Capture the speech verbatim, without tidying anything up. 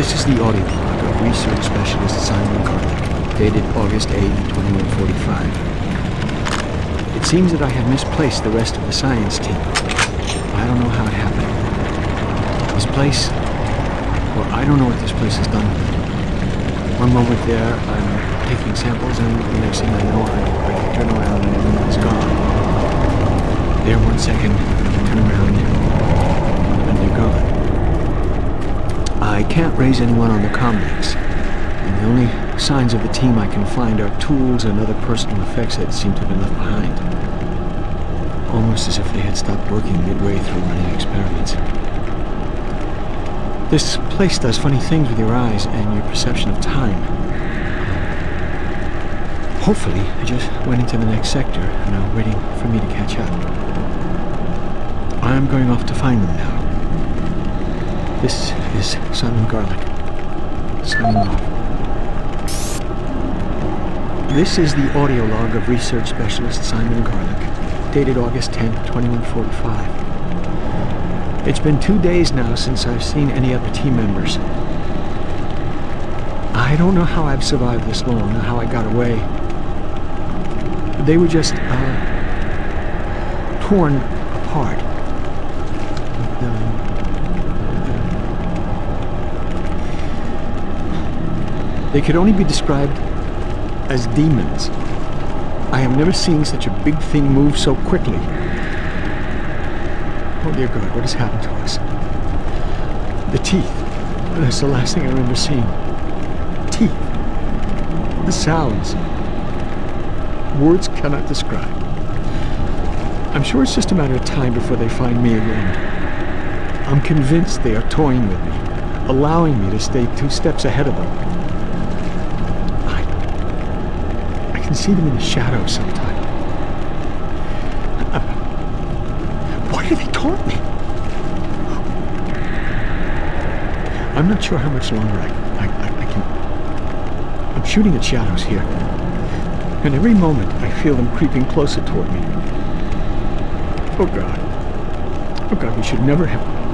This is the audio log of research specialist Simon Garlick, dated August eighth, twenty-one forty-five. It seems that I have misplaced the rest of the science team. I don't know how it happened. This place... Well, I don't know what this place has done. One moment there, I'm taking samples, and the next thing I know, I, I turn around and everyone's gone. There one second, turn around, and they're gone. I can't raise anyone on the convex, and the only signs of the team I can find are tools and other personal effects that seem to have been left behind. Almost as if they had stopped working midway through running experiments. This place does funny things with your eyes and your perception of time. Hopefully, they just went into the next sector and are waiting for me to catch up. I'm going off to find them now. This is Simon Garlick, signing off. This is the audio log of research specialist Simon Garlick, dated August tenth, twenty-one forty-five. It's been two days now since I've seen any other team members. I don't know how I've survived this long, or how I got away. They were just, uh, torn apart. They could only be described as demons. I have never seen such a big thing move so quickly. Oh dear God, what has happened to us? The teeth. That's the last thing I remember seeing. Teeth. The sounds. Words cannot describe. I'm sure it's just a matter of time before they find me again. I'm convinced they are toying with me, allowing me to stay two steps ahead of them. I, I can see them in the shadows sometimes. Why do they taunt me? I'm not sure how much longer I, I, I, I can... I'm shooting at shadows here. And every moment I feel them creeping closer toward me. Oh God. Oh God, we should never have...